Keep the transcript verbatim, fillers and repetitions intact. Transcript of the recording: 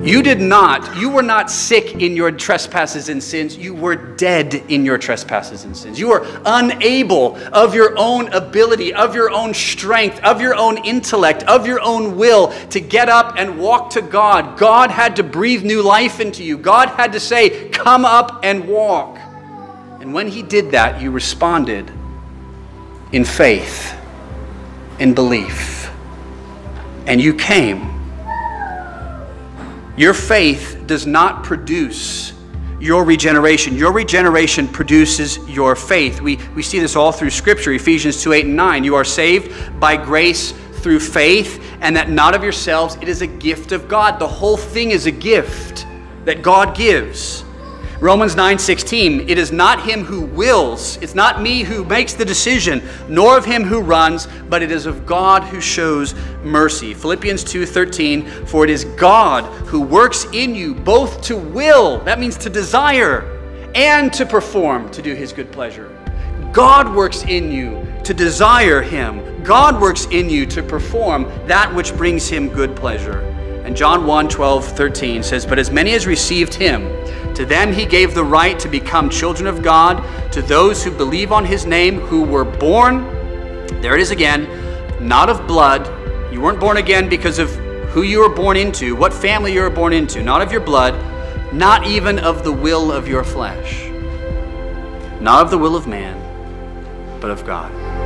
You did not, you were not sick in your trespasses and sins. You were dead in your trespasses and sins. You were unable of your own ability, of your own strength, of your own intellect, of your own will to get up and walk to God. God had to breathe new life into you. God had to say, come up and walk. And when he did that, you responded in faith, in belief. And you came. Your faith does not produce your regeneration. Your regeneration produces your faith. We, we see this all through Scripture, Ephesians two, eight, and nine. You are saved by grace through faith, and that not of yourselves. It is a gift of God. The whole thing is a gift that God gives. Romans nine sixteen, it is not him who wills, it's not me who makes the decision, nor of him who runs, but it is of God who shows mercy. Philippians two thirteen, for it is God who works in you both to will, that means to desire, and to perform, to do his good pleasure. God works in you to desire him. God works in you to perform that which brings him good pleasure. And John one, twelve, thirteen says, but as many as received him, to them he gave the right to become children of God, to those who believe on his name, who were born, there it is again, not of blood. You weren't born again because of who you were born into, what family you were born into, not of your blood, not even of the will of your flesh, not of the will of man, but of God.